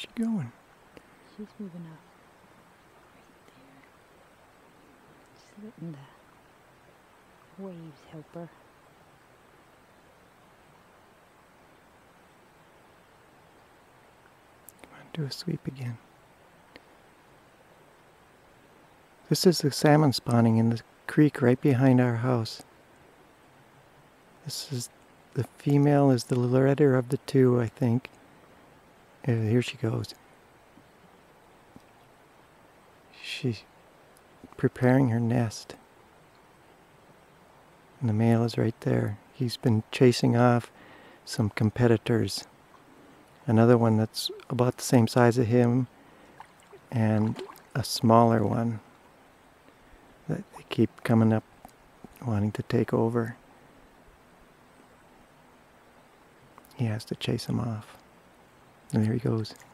she going? She's moving up. Right there. Just letting the waves help her. Come on, do a sweep again. This is the salmon spawning in the creek right behind our house. This is the female is the redder of the two, I think. Here she goes. She's preparing her nest. And the male is right there. He's been chasing off some competitors. Another one that's about the same size as him, and a smaller one that they keep coming up wanting to take over. He has to chase him off. And there he goes.